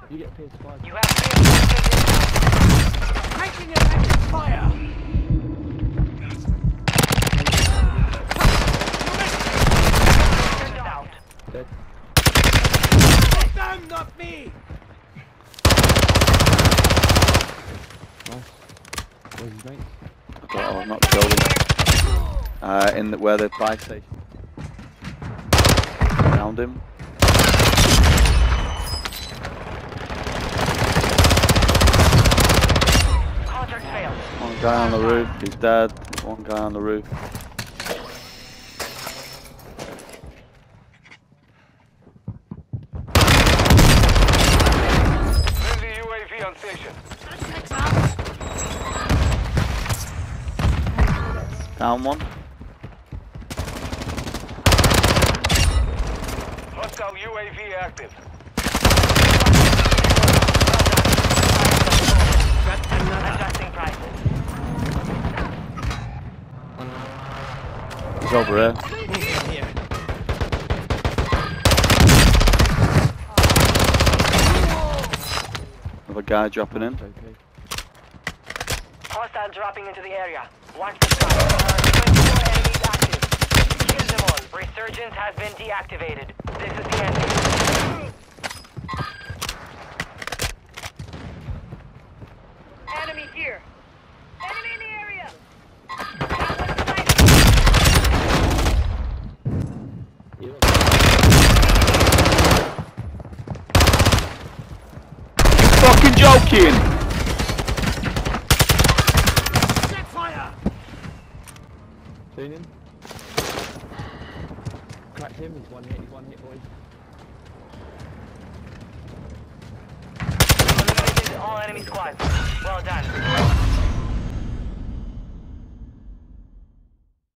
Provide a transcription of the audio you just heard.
You get PS5. You have taking effective fire. Dead. Them, not me. Nice. Where's his mate? Oh, I'm not killed him. In the, where the buy station. Found him. Contract failed. One guy on the roof, he's dead. One guy on the roof. Friendly UAV on station. Down one. Hostile UAV active. Adjusting prices. He's over here. Another guy dropping in. Okay. Hostile dropping into the area. Watch the sky. 24 enemies active. Kill them all. Resurgence has been deactivated. This is the ending. Enemy here. Enemy in the area. Fucking joking! Set fire. Seen him? Cracked him, he's one hit boys. Eliminated all enemy squads. Well done.